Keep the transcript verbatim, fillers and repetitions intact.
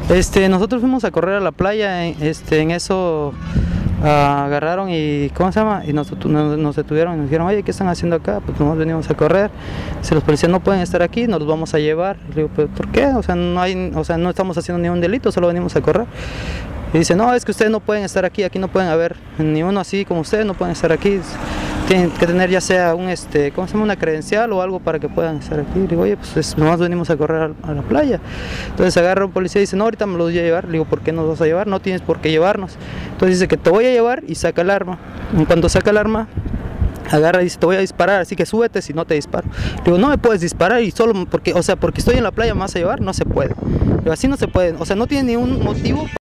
Este, nosotros fuimos a correr a la playa, este, en eso ah, agarraron y, ¿cómo se llama? Y nos, nos, nos detuvieron y nos dijeron, oye, ¿qué están haciendo acá? Pues nosotros venimos a correr. Si los policías no pueden estar aquí, nos los vamos a llevar. Le digo, ¿pero por qué? O sea, no hay, o sea, no estamos haciendo ningún delito, solo venimos a correr. Y dice, no, es que ustedes no pueden estar aquí, aquí no pueden haber ni uno así como ustedes, no pueden estar aquí. Tienen que tener ya sea un, este, ¿cómo se llama? Una credencial o algo para que puedan estar aquí. Le digo, oye, pues es, nomás venimos a correr a, a la playa. Entonces agarra un policía y dice, no, ahorita me los voy a llevar. Le digo, ¿por qué nos vas a llevar? No tienes por qué llevarnos. Entonces dice que te voy a llevar y saca el arma. En cuanto saca el arma, agarra y dice, te voy a disparar, así que súbete si no te disparo. Le digo, no me puedes disparar y solo porque, o sea, porque estoy en la playa me vas a llevar, no se puede. Le digo, así no se puede, o sea, no tiene ningún motivo.